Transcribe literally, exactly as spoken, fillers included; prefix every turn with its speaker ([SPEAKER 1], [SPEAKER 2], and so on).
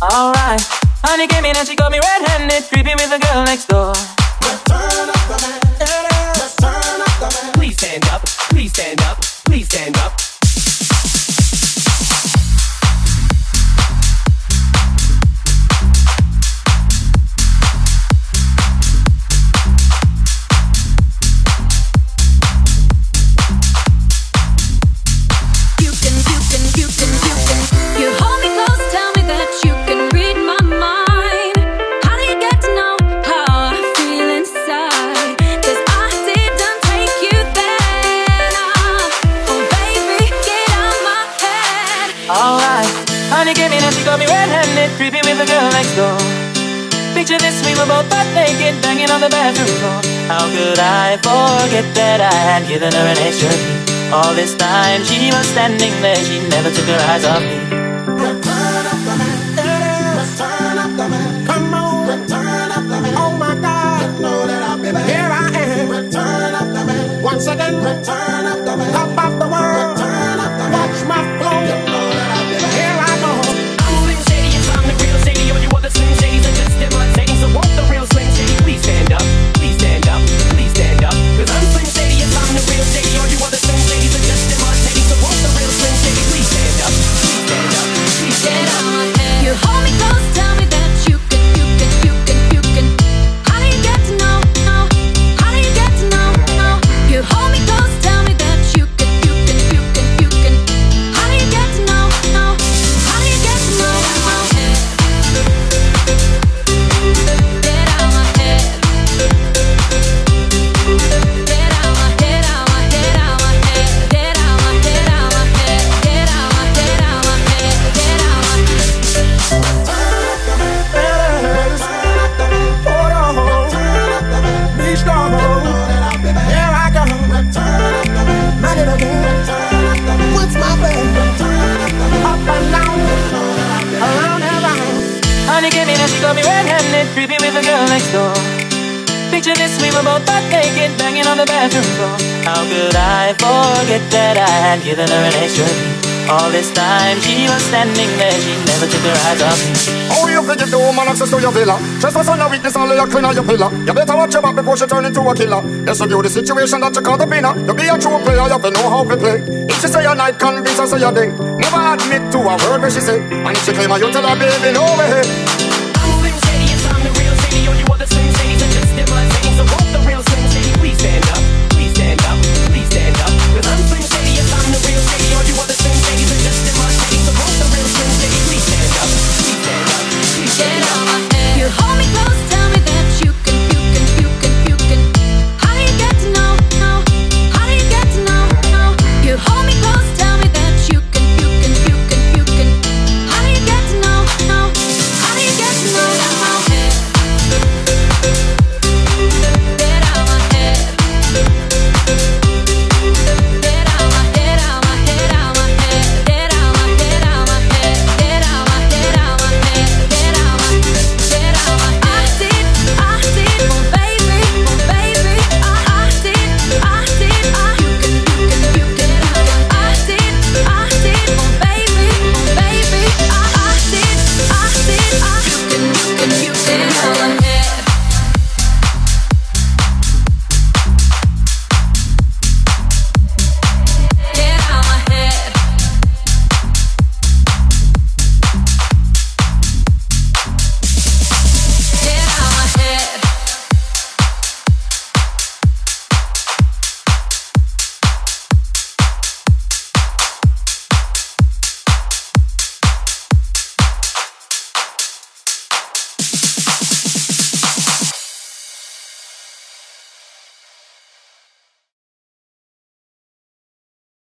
[SPEAKER 1] Alright, honey came in and she got me red-handed, creepy with the girl next door.
[SPEAKER 2] Let's turn up the man. Let's turn up the man.
[SPEAKER 3] Please stand up, please stand up, please stand up.
[SPEAKER 1] Honey came in and she got me red-handed, creepy with the girl next door. Picture this, we were both butt naked, banging on the bathroom floor. How could I forget that I had given her an extra key? All this time she was standing there, she never took her eyes off me.
[SPEAKER 2] Return up the man. Let's turn up the man. Come on. Return up the man. Oh my God. You know that I'll be back. Here I am. Return up the man. Once again. Return up the man. Top of the world. Return up the man. Watch my flow. You know that I'll be back. Here I go.
[SPEAKER 3] I'm Slim Shady, yes, I'm the real Shady. All you other Slim Shadys are just imitating. So won't the real Slim Shady please stand up? Please stand up, please stand up. Cause I'm Slim Shady, yes, I'm the real Shady. All you other Slim Shadys are just imitating. So won't the real Slim Shady please stand up? Please stand up, please stand up.
[SPEAKER 4] You hold me close, tell me that you can, you can, you can, you can. How do you get to know, know? How do you get to know, know? You hold me close, tell me that you can, you can, you can, you can. How do you get to know, know? How do you get to know, know? Get out my head. Get out my head, out my head, out my head. Get out my head, out my head. Get out my head, out my head. Get out my head.
[SPEAKER 2] What's my baby? Up and down, around and around.
[SPEAKER 1] Honey came in and she got me red-handed, creepy with the girl next door. Picture this, we were both butt naked, banging on the bathroom floor. How could I forget that I had given her an extra key? All this time she was standing there, she never took her eyes off me.
[SPEAKER 5] How you forget the woman access to your villa? Trespass on your weakness, only you clean on your pillar. You better watch your back before she turn into a killer. Yes, review the situation that you call the winner. You be a true player, you have to know how to play. If she say a night, convince her say a day. Never admit to a word where she say. And if she claim her, you tell her, baby, no way.